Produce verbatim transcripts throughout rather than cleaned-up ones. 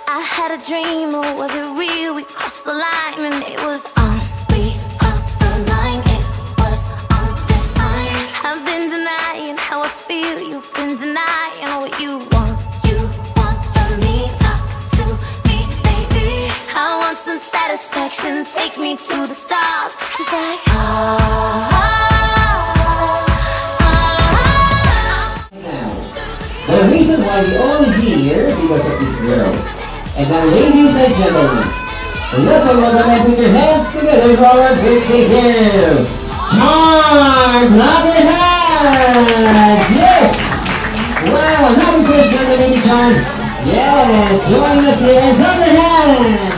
I had a dream, or was it real? We crossed the line and it was on. We crossed the line, it was on this time. I've been denying how I feel, you've been denying what you want. You want from me, talk to me, baby. I want some satisfaction, take me to the stars, just like ah. The reason why we all here because of this girl. And now, ladies and gentlemen, let's all welcome and put your hands together for our birthday girl, Charm! Clap your hands! Yes! Wow, happy first birthday, Lady Charm! Yes, join us here and clap your hands!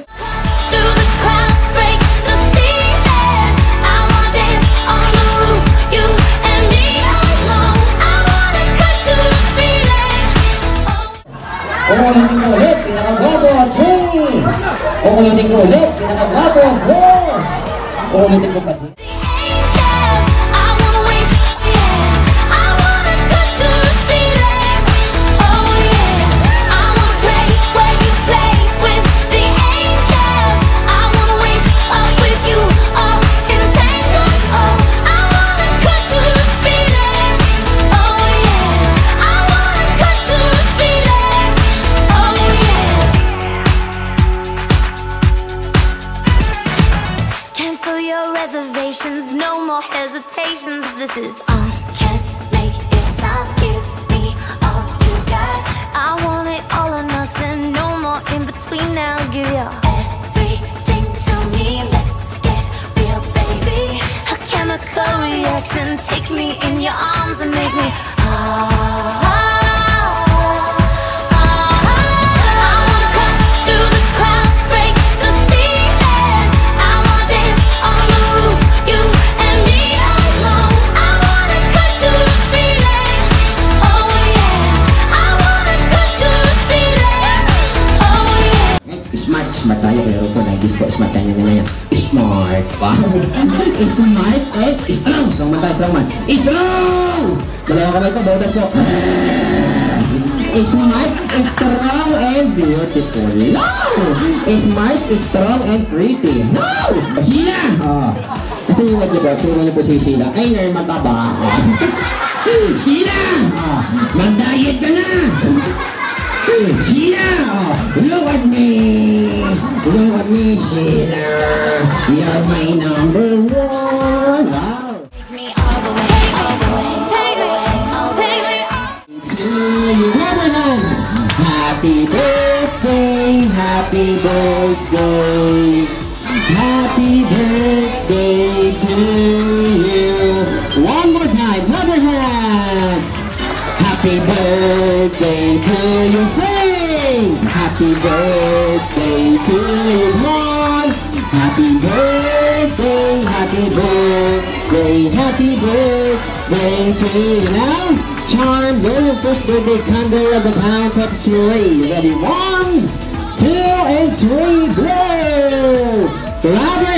Uulitin ko ulit, pinakagwapo at three! Uulitin ko ulit, pinakagwapo at four! Uulitin ko pati. Reservations, no more hesitations. This is on. Can't make it stop. Give me all you got. I want it all or nothing. No more in between now. Give your everything to me. Let's get real, baby. A chemical reaction. Take me in your arms and make me ah. Smart tayo, pero po nag-guess ko, smart tayo nila yan. Smart pa. Smart eh, strong. Strong man tayo, strong man. Strong! Dalawa kamay ko, bautas po. Smart, strong, and beautiful. No! Smart, strong, and pretty. No! Sheila! Oh. Kasi yung wag niyo po, tingnan niyo po si Sheila. Ay, nai mataba. Sheila! Oh. Mag-diet ka na! Sheila! Oh, look at me! Look at me, Sheila! You're my number one! Wow! Take me all the way, all the way, take me, take me all. To you, hands! Happy birthday, happy birthday, happy birthday to you! One more time, clap your hands! Happy birthday to you, sing! Happy birthday to you, Mom! Happy birthday, happy birthday, happy birthday to you. Now, Charm, blow your first birthday candle at the count of three. Ready? One, two, and three, blow! Clap your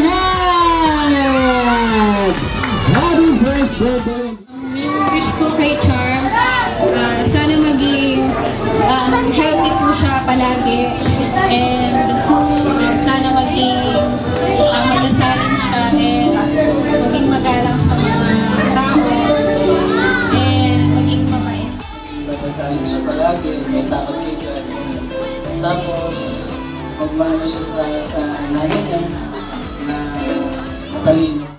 hands! Happy first birthday! Yung wish ko kay Charm, Uh, sana maging um, healthy po siya palagi, and um, sana maging uh, magasalin siya, and maging magalang sa mga tao, and maging mabait. Magasalin siya palagi, may takot kay God. Tapos, magmano siya sa, sa nanay niya na matalino.